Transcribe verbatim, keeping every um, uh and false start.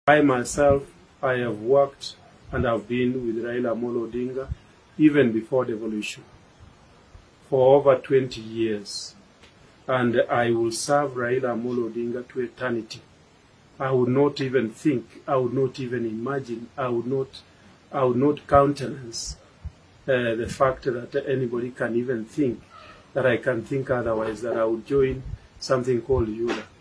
I myself, I have worked and have been with Raila Amolo Odinga even before devolution for over twenty years. And I will serve Raila Amolo Odinga to eternity. I would not even think, I would not even imagine, I would not, I would not countenance uh, the fact that anybody can even think that I can think otherwise, that I would join something called U D A.